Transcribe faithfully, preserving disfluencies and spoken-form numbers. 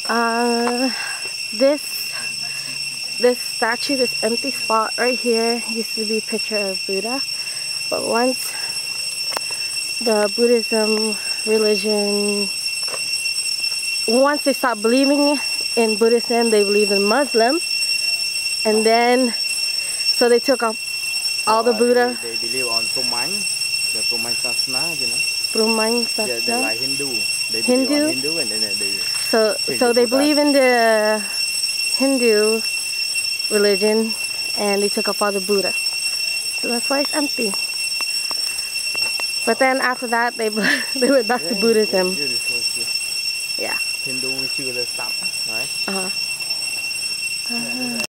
Uh, this this statue, this empty spot right here, used to be a picture of Buddha. But once the Buddhism religion, once they stopped believing in Buddhism, they believed in Muslim, and then so they took off all the Buddha. They, they believe on Promang, the Promang Sasana, you know. Promang Sasana. Yeah, they're like Hindu. They Hindu. believe on Hindu, and then they. So so they believe in the Hindu religion, and they took off all the Buddha. So that's why it's empty. But then after that, they they went back Yeah, to Buddhism. yeah, Yeah. Hindu, we see the stuff, right? Uh huh. Uh,